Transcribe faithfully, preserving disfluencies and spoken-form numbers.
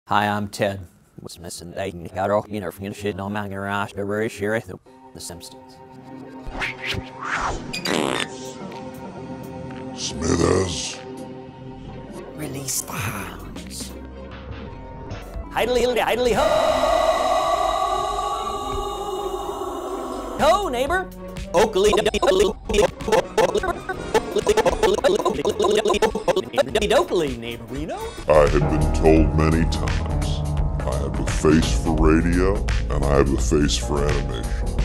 Hi, I'm Ted. What's missing? I got all you know from shit on my garage. But where is she? The Simpsons. Smithers. Release the hounds. Idly, idly, idly, ho! Ho, neighbor! Oakley, Oakley, neighborino. I have been told many times, I have a face for radio and I have a face for animation.